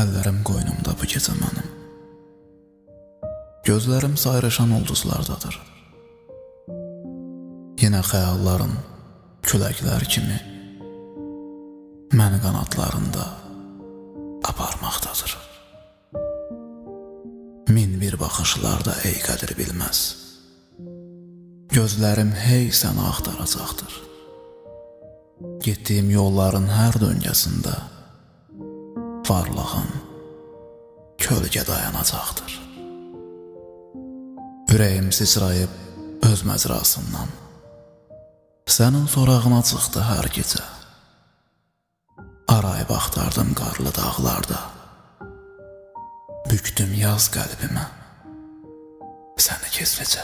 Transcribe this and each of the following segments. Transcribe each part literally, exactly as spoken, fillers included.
Əllərim qoynumda bu gecə mənim. Gözlərim sayrışan ulduzlardadır. Yenə xəyallarım küləklər kimi məni qanadlarında aparmaqdadır. Min bir baxışlarda ey qədir bilməz. Gözlərim hey səni axtaracaqdır. Getdiyim yolların hər döngəsində varlığın kölgə dayanacaqdır. Ürəyim sıçrayıb öz məcrasından sənin sorağına çıxdı hər gecə. Arayıb axtardım qarlı dağlarda, büktüm yaz qəlbimə səni gizlicə.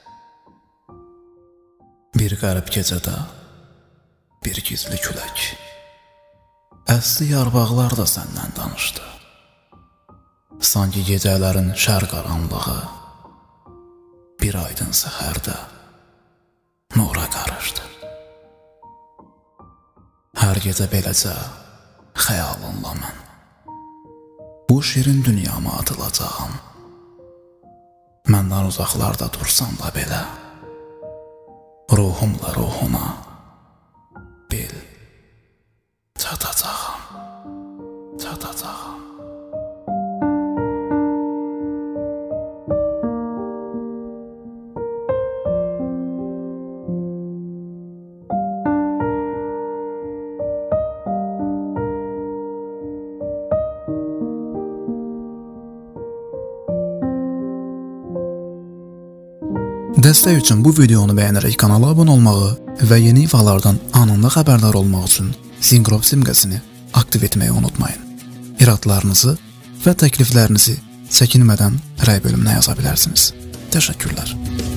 Bir qərib gecədə bir gizli külək, əsli yarpaqlar da səndən danışdı. Sanki gecələrin şər qaranlığı bir aydın səhərdə nura qarışdı. Hər gecə beləcə xəyalınla mən bu şirin dünyama atılacağım. Məndən uzaqlarda dursan da belə, ruhumla ruhuna bil çatacağım, çatacağım. Dəstək üçün bu videonu bəyənərək kanala abunə olmağı və yeni ifalardan anında xəbərdar olmaq üçün Zingrob simgəsini aktiv etməyi unutmayın. İradlarınızı və təkliflərinizi çəkinmədən rəy bölümünə yaza bilərsiniz. Təşəkkürlər.